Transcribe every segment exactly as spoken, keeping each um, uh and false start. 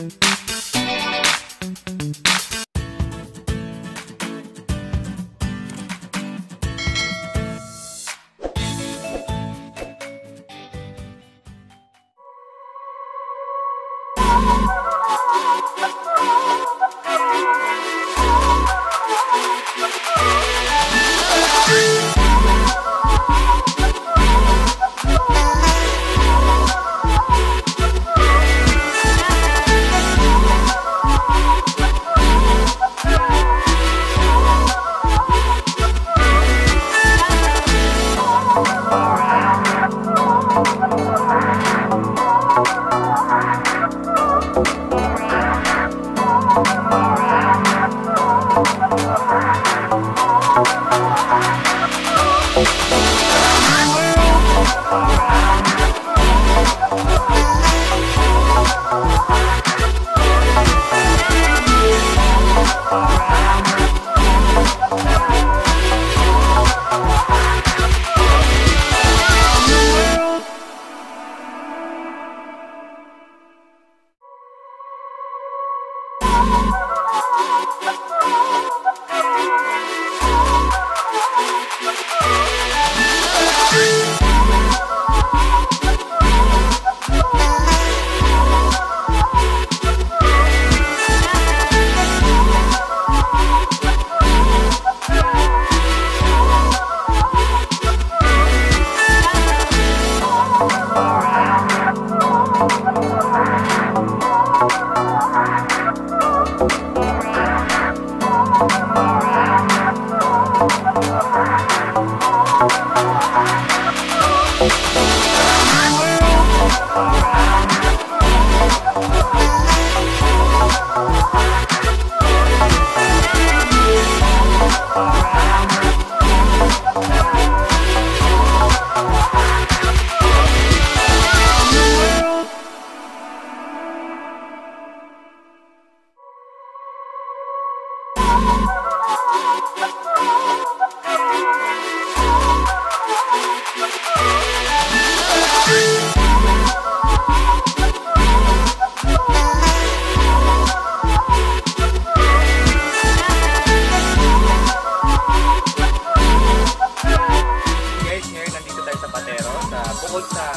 bukod sa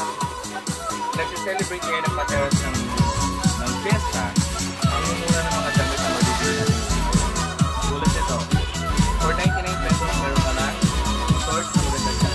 nag-celebrate ngayon ng Pateros ng, ng Pista, ang mumura ng mga damit na mabibili natin. Tulad nito, for ninety-nine pesos meron ka na short na maganda siya.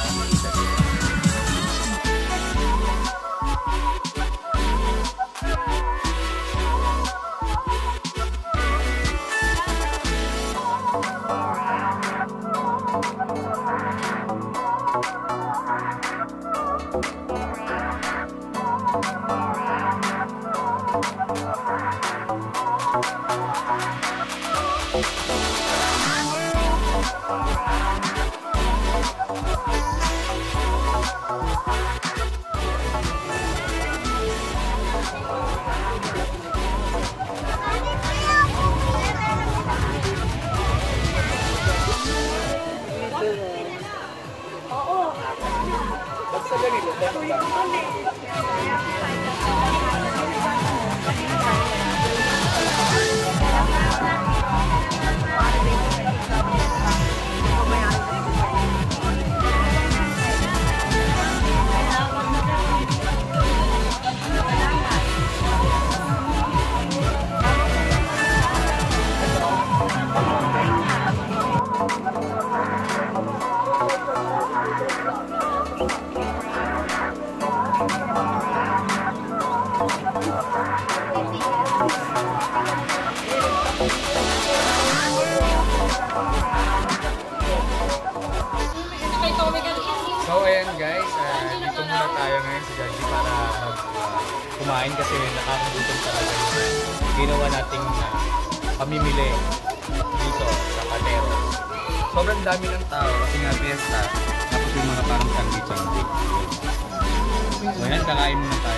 So ayan guys, uh, dito muna tayo ngayon sa Jollibee para mag, uh, kumain kasi nakakagutom talaga yung ginawa nating uh, pamimili dito sa Pateros. Sobrang dami ng tao kasi nga fiesta, tapos yung mga parang sandwich-sandwich. So ayan, kakain muna tayo.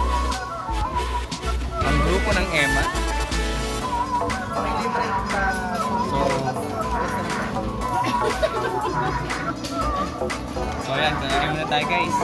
Ang grupo ng Emma. So, so ayan, kakain muna tayo guys.